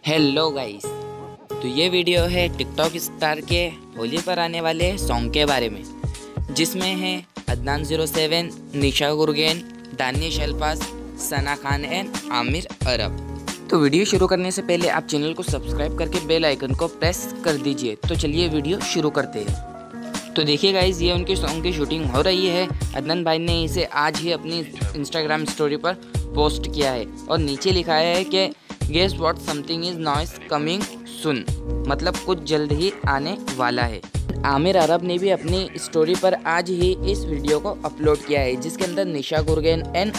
Hello guys, तो ये video है टिकटॉक स्टार के होली पर आने वाले सॉन्ग के बारे में, जिसमें है अदनान 07, निशा गुरगेन, दानिश अल्फाज, सना खान एंड आमिर अरब। तो वीडियो शुरू करने से पहले आप चैनल को सब्सक्राइब करके बेल आइकन को प्रेस कर दीजिए। तो चलिए वीडियो शुरू करते हैं। तो देखिए गाइस, ये उनके सॉन्ग की शूटिंग हो रही है। अदनान भाई ने इसे आज ही अपनी इंस्टाग्राम स्टोरी पर पोस्ट किया है और नीचे लिखा है कि guess what, something is noise coming soon, मतलब कुछ जल्द ही आने वाला है। आमिर अरब ने भी अपनी स्टोरी पर आज ही इस वीडियो को अपलोड किया है, जिसके अंदर निशा गुरगेन एंड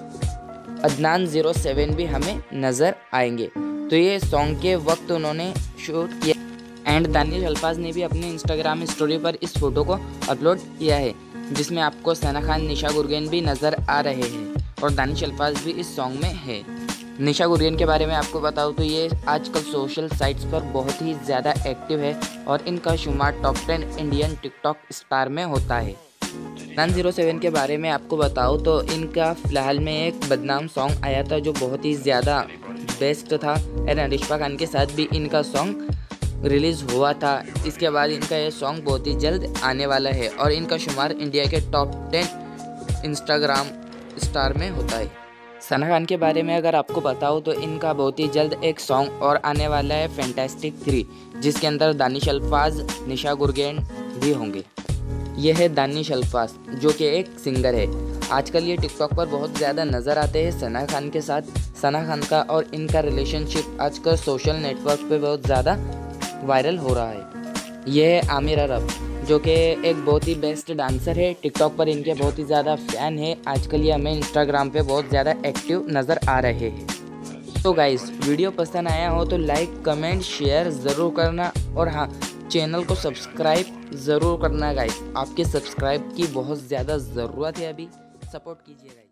अदनान 07 भी हमें नज़र आएंगे। तो ये सॉन्ग के वक्त उन्होंने शूट किया। एंड दानिश अल्फाज ने भी अपने इंस्टाग्राम स्टोरी पर इस फोटो को अपलोड किया है, जिसमें आपको सना खान, निशा गुरगेन भी नज़र आ रहे हैं और दानिश अल्फाज भी इस सॉन्ग में है। निशा गुरगेन के बारे में आपको बताऊं तो ये आजकल सोशल साइट्स पर बहुत ही ज़्यादा एक्टिव है और इनका शुमार टॉप 10 इंडियन टिकटॉक स्टार में होता है। अदनान 07 के बारे में आपको बताऊं तो इनका फ़िलहाल में एक बदनाम सॉन्ग आया था जो बहुत ही ज़्यादा बेस्ट था एंड अरिशपा खान के साथ भी इनका सॉन्ग रिलीज़ हुआ था। इसके बाद इनका ये सॉन्ग बहुत ही जल्द आने वाला है और इनका शुमार इंडिया के टॉप 10 इंस्टाग्राम स्टार में होता है। सना खान के बारे में अगर आपको बताऊं तो इनका बहुत ही जल्द एक सॉन्ग और आने वाला है, फैंटास्टिक 3, जिसके अंदर दानिश अल्फाज, निशा गुरगेन भी होंगे। यह है दानिश अल्फाज, जो कि एक सिंगर है। आजकल ये टिकटॉक पर बहुत ज़्यादा नज़र आते हैं सना खान के साथ। सना खान का और इनका रिलेशनशिप आजकल सोशल नेटवर्क पे बहुत ज़्यादा वायरल हो रहा है। यह है आमिर अरब, जो कि एक बहुत ही बेस्ट डांसर है। टिकटॉक पर इनके बहुत ही ज़्यादा फ़ैन है। आजकल ये हमें इंस्टाग्राम पे बहुत ज़्यादा एक्टिव नज़र आ रहे हैं। तो गाइस, वीडियो पसंद आया हो तो लाइक, कमेंट, शेयर ज़रूर करना और हाँ, चैनल को सब्सक्राइब ज़रूर करना गाइस। आपके सब्सक्राइब की बहुत ज़्यादा ज़रूरत है, अभी सपोर्ट कीजिए गाइस।